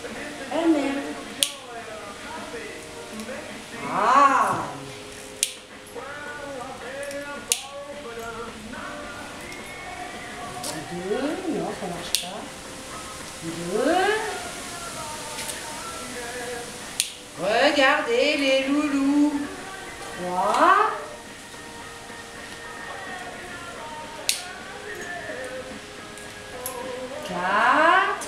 Ah merde. Ah. Deux, non, ça marche pas. Deux. Regardez les loulous. Trois. Quatre.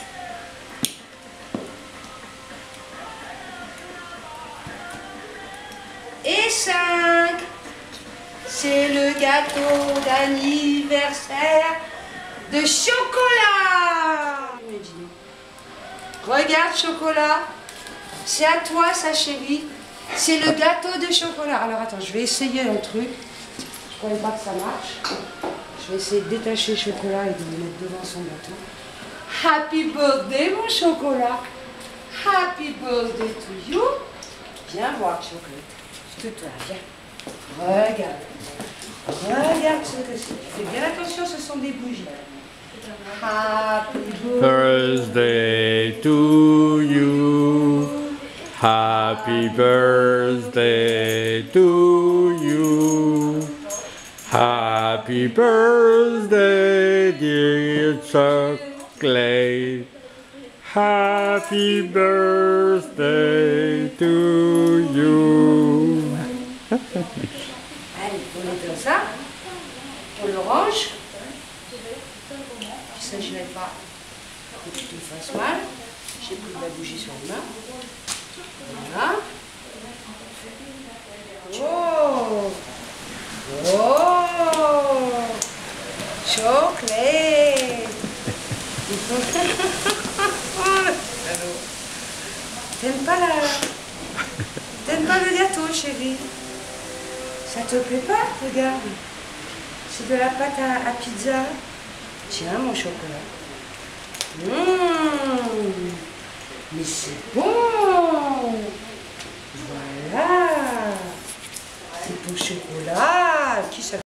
Et 5. C'est le gâteau d'anniversaire de chocolat. Regarde chocolat. C'est à toi ça chérie. C'est le gâteau de chocolat. Alors attends, je vais essayer un truc. Je croyais pas que ça marche. Je vais essayer de détacher le chocolat et de le mettre devant son gâteau. Happy birthday mon chocolat. Happy birthday to you. Viens voir chocolat. Tout-toi, viens. Regarde. Regarde ce que c'est. Fais bien attention, ce sont des bougies. Happy birthday to you. Happy birthday to you. Happy birthday, dear chocolate. Happy birthday to you. Allez, on met comme ça. On le range. Il ne s'agirait pas que tu te fasses mal. J'ai pris de la bougie sur les mains. Voilà. Oh! Oh! Chocolat! T'aimes pas le gâteau, chérie? Ça te plaît pas? Regarde. C'est de la pâte à pizza. Tiens, mon chocolat. Mais c'est bon! Voilà! C'est ton chocolat! Qui ça